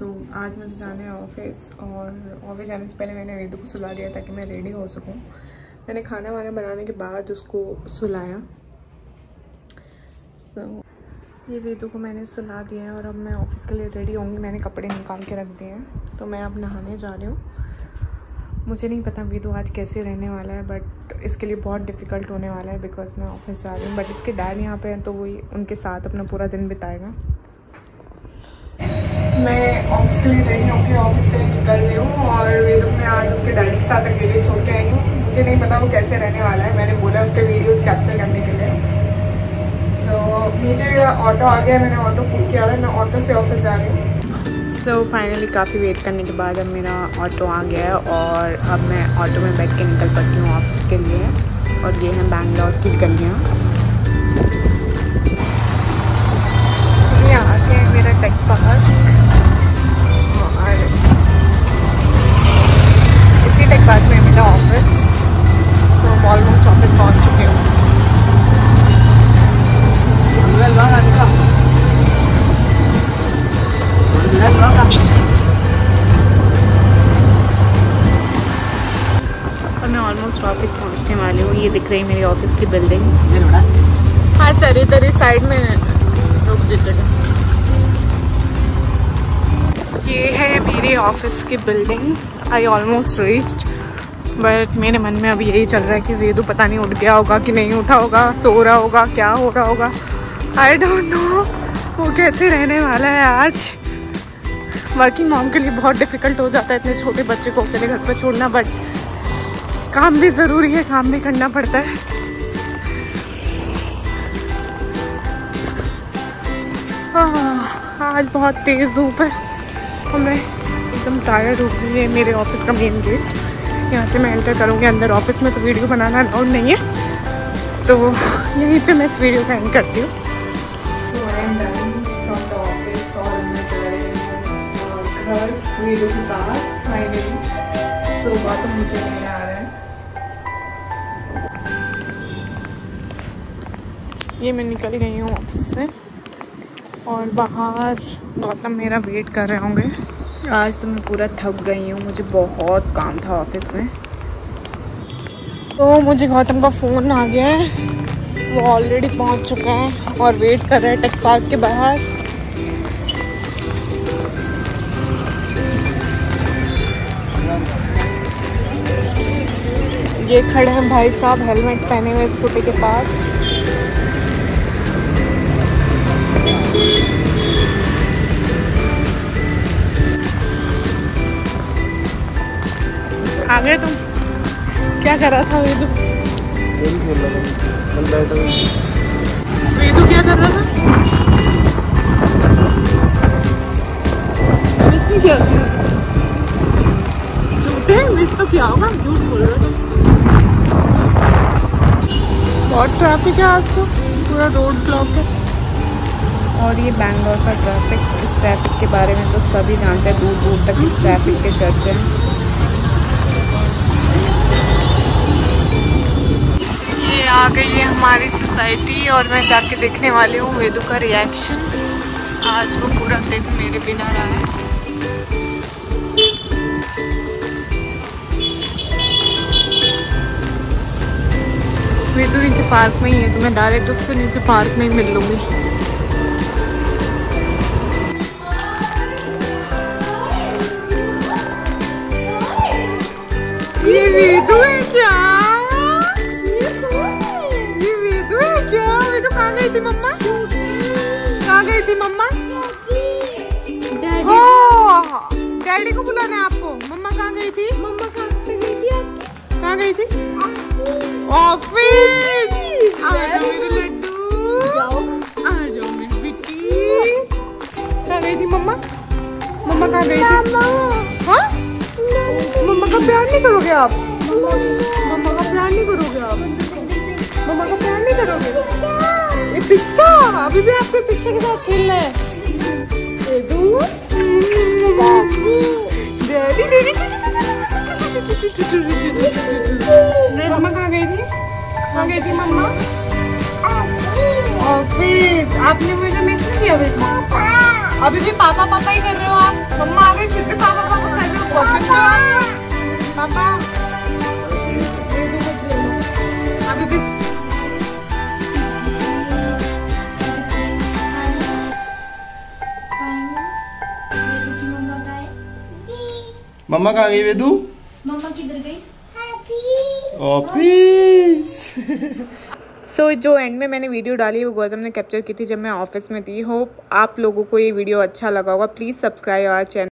आज मुझे जाना है ऑफिस और ऑफिस जाने से पहले मैंने वेदू को सुला दिया ताकि मैं रेडी हो सकूं। मैंने खाना वाना बनाने के बाद उसको सुलाया। ये वेदू को मैंने सुला दिया है और अब मैं ऑफिस के लिए रेडी होंगी। मैंने कपड़े निकाल के रख दिए हैं तो मैं अब नहाने जा रही हूँ। मुझे नहीं पता वेदू आज कैसे रहने वाला है, बट इसके लिए बहुत डिफ़िकल्ट होने वाला है बिकॉज मैं ऑफिस जा रही हूँ। बट इसके डैड यहाँ पे हैं तो वही उनके साथ अपना पूरा दिन बिताएगा। मैं ऑफिस के लिए रेडी होकर ऑफिस के लिए निकल रही हूँ और वेदू मैं आज उसके डैडी के साथ अकेले छोड़ के आई हूँ। मुझे नहीं पता वो कैसे रहने वाला है। मैंने बोला उसके वीडियोस कैप्चर करने के लिए। नीचे मेरा ऑटो आ गया है, मैंने ऑटो बुक किया है, मैं ऑटो से ऑफिस जा रही हूँ। फाइनली काफ़ी वेट करने के बाद अब मेरा ऑटो आ गया है और अब मैं ऑटो में बैठ के निकल पड़ती हूँ ऑफिस के लिए। और ये हैं बैंगलोर की गलियाँ। ये आगे है मेरा टेक पार्क और इसी टेक पार्क में मेरा ऑफिस। ऑलमोस्ट ऑफिस पहुँच चुके हूँ। और मैं ऑलमोस्ट ऑफिस पहुंचने वाली हूँ। ये दिख रही है मेरी ऑफिस की बिल्डिंग। हाँ सर, इधर इस साइड में रुक दीजिएगा। ये है मेरी ऑफिस की building. I almost reached, but मेरे मन में अभी यही चल रहा है कि वेदू पता नहीं उठ गया होगा कि नहीं उठा होगा, सो रहा होगा, क्या हो रहा होगा, आई डोंट नो वो कैसे रहने वाला है आज। वर्किंग मॉम के लिए बहुत डिफ़िकल्ट हो जाता है इतने छोटे बच्चे को अकेले घर पर छोड़ना, बट काम भी ज़रूरी है, काम भी करना पड़ता है। आज बहुत तेज़ धूप है और मैं एकदम टायर्ड हो गई। है मेरे ऑफिस का मेन गेट, यहाँ से मैं एंटर करूँगी अंदर ऑफिस में तो वीडियो बनाना अलाउड नहीं है, तो यहीं पे मैं इस वीडियो का एंड करती हूँ। वीडियो के पास फाइनली गौतम मुझे लेने आ रहे हैं। ये मैं निकल गई हूँ ऑफिस से और बाहर गौतम मेरा वेट कर रहे होंगे। आज तो मैं पूरा थक गई हूँ, मुझे बहुत काम था ऑफिस में। तो मुझे गौतम का फ़ोन आ गया है, वो ऑलरेडी पहुँच चुका है और वेट कर रहा है टेक पार्क के बाहर। ये खड़े हैं भाई साहब हेलमेट पहने हुए स्कूटी के पास। आ गए तुम? क्या कर रहा था वेदू? वेदू क्या कर रहा था? मिस नहीं किया? झूठे मिस तो क्या होगा, झूठ बोल रहे हो। बहुत ट्रैफिक है आज तो, पूरा रोड ब्लॉक है। और ये बैंगलोर का ट्रैफिक, इस ट्रैफिक के बारे में तो सभी जानते हैं, दूर दूर तक इस ट्रैफिक के चर्चे हैं। ये आ गई है हमारी सोसाइटी और मैं जाके देखने वाली हूँ वेदू का रिएक्शन। आज वो पूरा दिन मेरे बिना रहा है। वेदू नीचे पार्क में ही है तो मैं डायरेक्ट उससे नीचे पार्क में ही मिल लूँगी। ये वेदू है क्या? ये वेदू है क्या? वेदू कहाँ गई थी मम्मा? कहाँ गई थी मम्मा? डैडी को बुलाना है आपको। मम्मा कहाँ गई थी? मम्मा कहाँ गई थी? कहाँ गई थी? ऑफिस। आ जाओ मेरे लड्डू, आ जाओ मेरी बेटी। कहाँ गई थी मम्मा? मम्मा कहाँ गई थी? हाँ? मम्मा का प्यार नहीं करोगे आप? मम्मा का प्यार नहीं करोगे आप? मम्मा का प्यार नहीं करोगे? ये पिक्सा, अभी भी आपको पिक्सा के साथ खेलना है। मम्मा कहाँ गई थी? कहाँ गई थी मम्मा? ऑफिस। आपने मुझे मिस नहीं किया बेटा? अभी भी पापा पापा ही कर रहे हो आप? मम्मा मम्मा कहाँ गई वेदू? मम्मा किधर गई? ऑफिस। सो जो एंड में मैंने वीडियो डाली वो गौतम ने कैप्चर की थी जब मैं ऑफिस में थी। होप आप लोगों को ये वीडियो अच्छा लगा होगा। Please subscribe our channel.